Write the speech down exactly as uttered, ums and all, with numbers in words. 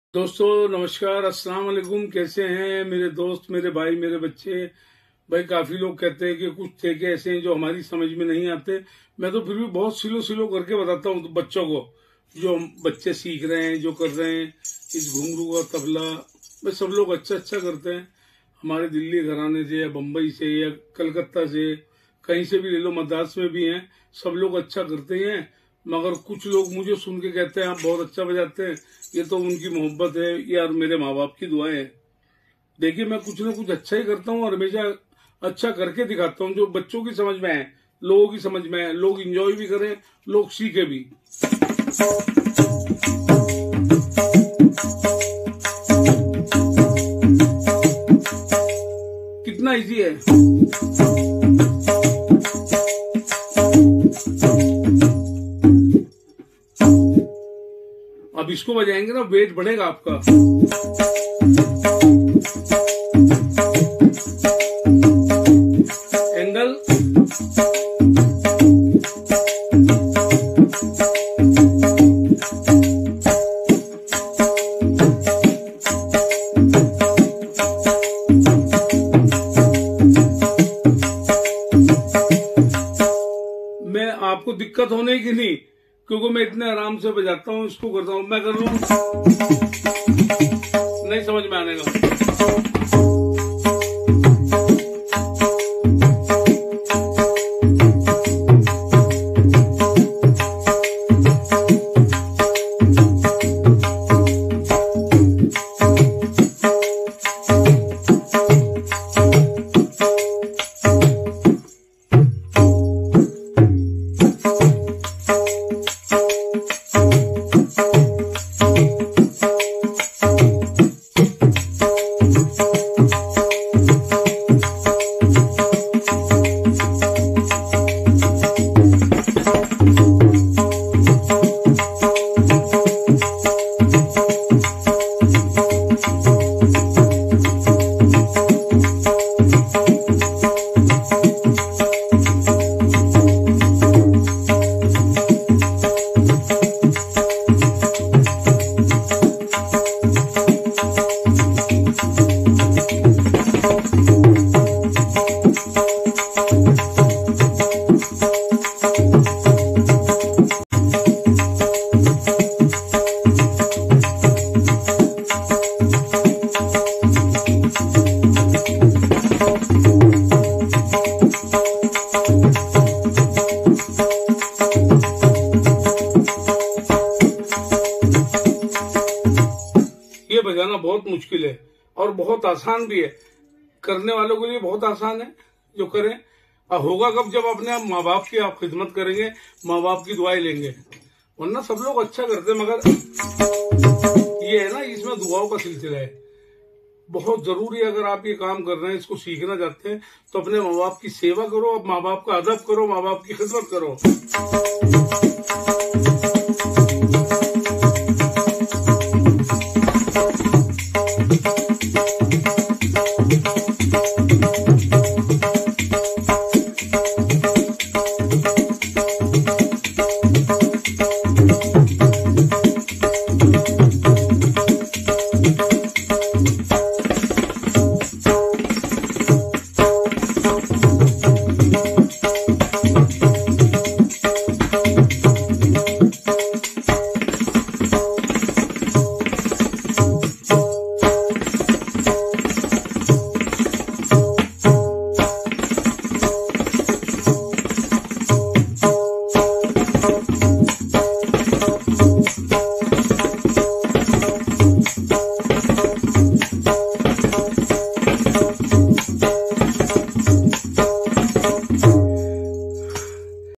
दोस्तों नमस्कार, अस्सलाम वालेकुम। कैसे हैं मेरे दोस्त, मेरे भाई, मेरे बच्चे? भाई काफी लोग कहते हैं कि कुछ थे कि ऐसे हैं जो हमारी समझ में नहीं आते। मैं तो फिर भी बहुत सिलो सिलो करके बताता हूँ बच्चों को, जो बच्चे सीख रहे हैं, जो कर रहे हैं इस घुंघरू का तबला। भाई सब लोग अच्छा अच्छा करते हैं। हमारे दिल्ली घराने से या बम्बई से या कलकत्ता से, कहीं से भी ले लो, मद्रास में भी हैं, सब लोग अच्छा करते हैं। मगर कुछ लोग मुझे सुन के कहते हैं आप बहुत अच्छा बजाते हैं। ये तो उनकी मोहब्बत है यार, मेरे माँ बाप की दुआएं हैं। देखिए मैं कुछ ना कुछ अच्छा ही करता हूँ और हमेशा अच्छा करके दिखाता हूँ, जो बच्चों की समझ में है, लोगों की समझ में है, लोग इंजॉय भी करें, लोग सीखे भी। कितना इजी है। अब इसको बजाएंगे ना, वेट बढ़ेगा आपका। एंगल, मैं आपको दिक्कत होने की नहीं, क्योंकि मैं इतने आराम से बजाता हूँ, इसको करता हूँ। मैं कर रहा हूँ, नहीं समझ में आने का। ये बजाना बहुत मुश्किल है और बहुत आसान भी है। करने वालों के लिए बहुत आसान है, जो करें। अब होगा कब? जब अपने आप माँ बाप की आप खिदमत करेंगे, माँ बाप की दुआएं लेंगे। वरना सब लोग अच्छा करते हैं, मगर ये है ना, इसमें दुआओं का सिलसिला है। बहुत जरूरी है। अगर आप ये काम कर रहे हैं, इसको सीखना चाहते हैं, तो अपने माँ बाप की सेवा करो, अब माँ बाप का अदब करो, माँ बाप की खिदमत करो।